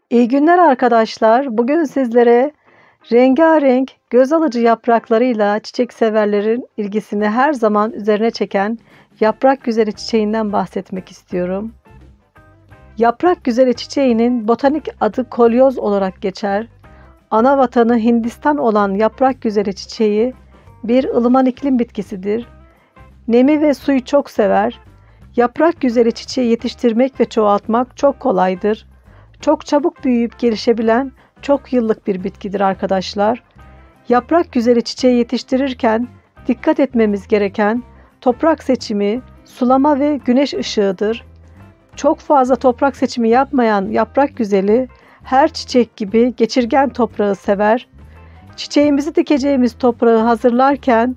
İyi günler arkadaşlar. Bugün sizlere rengarenk, göz alıcı yapraklarıyla çiçek severlerin ilgisini her zaman üzerine çeken yaprak güzeli çiçeğinden bahsetmek istiyorum. Yaprak güzeli çiçeğinin botanik adı kolyoz olarak geçer. Ana vatanı Hindistan olan yaprak güzeli çiçeği bir ılıman iklim bitkisidir. Nemi ve suyu çok sever. Yaprak güzeli çiçeği yetiştirmek ve çoğaltmak çok kolaydır. Çok çabuk büyüyüp gelişebilen çok yıllık bir bitkidir arkadaşlar. Yaprak güzeli çiçeği yetiştirirken dikkat etmemiz gereken toprak seçimi, sulama ve güneş ışığıdır. Çok fazla toprak seçimi yapmayan yaprak güzeli her çiçek gibi geçirgen toprağı sever. Çiçeğimizi dikeceğimiz toprağı hazırlarken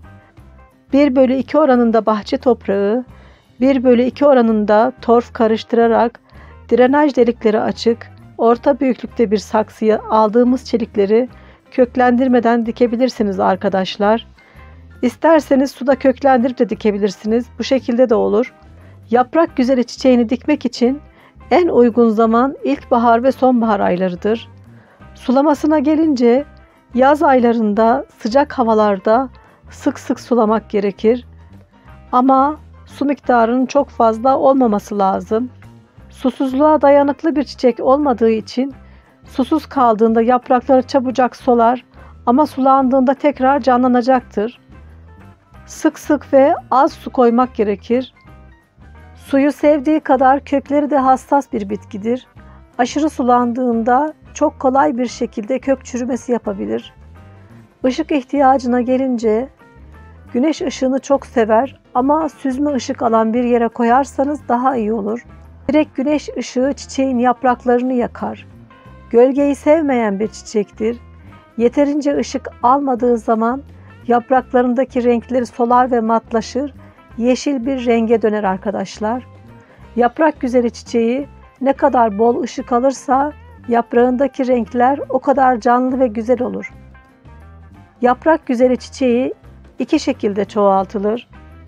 1/2 oranında bahçe toprağı, 1/2 oranında torf karıştırarak drenaj delikleri açık, orta büyüklükte bir saksıya aldığımız çelikleri köklendirmeden dikebilirsiniz arkadaşlar. İsterseniz suda köklendirip de dikebilirsiniz. Bu şekilde de olur. Yaprak güzeli çiçeğini dikmek için en uygun zaman ilkbahar ve sonbahar aylarıdır. Sulamasına gelince yaz aylarında sıcak havalarda sık sık sulamak gerekir. Ama su miktarının çok fazla olmaması lazım. Susuzluğa dayanıklı bir çiçek olmadığı için susuz kaldığında yaprakları çabucak solar ama sulandığında tekrar canlanacaktır. Sık sık ve az su koymak gerekir. Suyu sevdiği kadar kökleri de hassas bir bitkidir. Aşırı sulandığında çok kolay bir şekilde kök çürümesi yapabilir. Işık ihtiyacına gelince güneş ışığını çok sever ama süzme ışık alan bir yere koyarsanız daha iyi olur. Direkt güneş ışığı çiçeğin yapraklarını yakar. Gölgeyi sevmeyen bir çiçektir. Yeterince ışık almadığı zaman yapraklarındaki renkleri solar ve matlaşır, yeşil bir renge döner arkadaşlar. Yaprak güzeli çiçeği ne kadar bol ışık alırsa yaprağındaki renkler o kadar canlı ve güzel olur. Yaprak güzeli çiçeği iki şekilde çoğaltılır.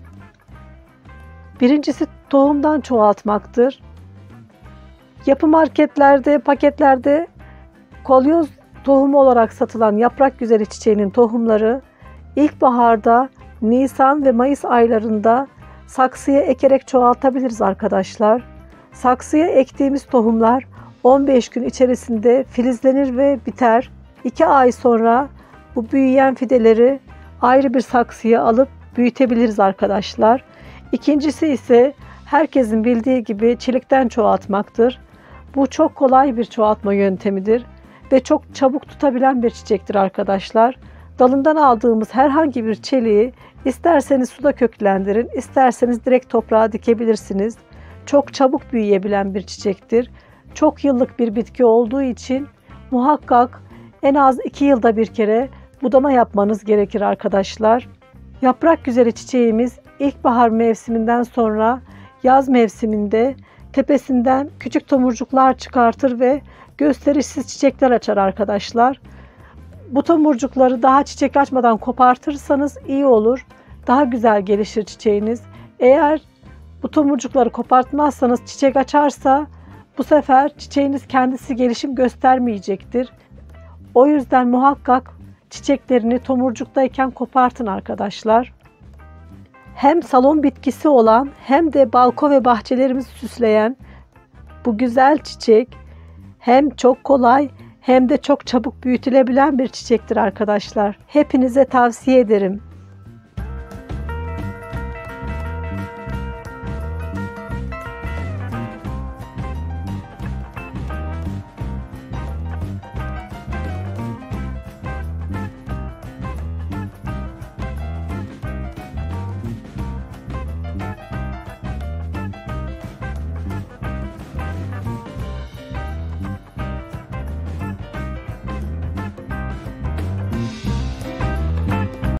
Birincisi tohumdan çoğaltmaktır. Yapı marketlerde, paketlerde kolyoz tohumu olarak satılan yaprak güzeli çiçeğinin tohumları ilkbaharda Nisan ve Mayıs aylarında saksıya ekerek çoğaltabiliriz arkadaşlar. Saksıya ektiğimiz tohumlar 15 gün içerisinde filizlenir ve biter. 2 ay sonra bu büyüyen fideleri ayrı bir saksıya alıp büyütebiliriz arkadaşlar. İkincisi ise herkesin bildiği gibi çelikten çoğaltmaktır. Bu çok kolay bir çoğaltma yöntemidir ve çok çabuk tutabilen bir çiçektir arkadaşlar. Dalından aldığımız herhangi bir çeliği isterseniz suda köklendirin, isterseniz direkt toprağa dikebilirsiniz. Çok çabuk büyüyebilen bir çiçektir. Çok yıllık bir bitki olduğu için muhakkak en az 2 yılda bir kere budama yapmanız gerekir arkadaşlar. Yaprak güzeli çiçeğimiz ilkbahar mevsiminden sonra yaz mevsiminde tepesinden küçük tomurcuklar çıkartır ve gösterişsiz çiçekler açar arkadaşlar. Bu tomurcukları daha çiçek açmadan kopartırsanız iyi olur. Daha güzel gelişir çiçeğiniz. Eğer bu tomurcukları kopartmazsanız çiçek açarsa bu sefer çiçeğiniz kendisi gelişim göstermeyecektir. O yüzden muhakkak çiçeklerini tomurcuktayken kopartın arkadaşlar. Hem salon bitkisi olan hem de balkon ve bahçelerimizi süsleyen bu güzel çiçek hem çok kolay hem de çok çabuk büyütülebilen bir çiçektir arkadaşlar. Hepinize tavsiye ederim.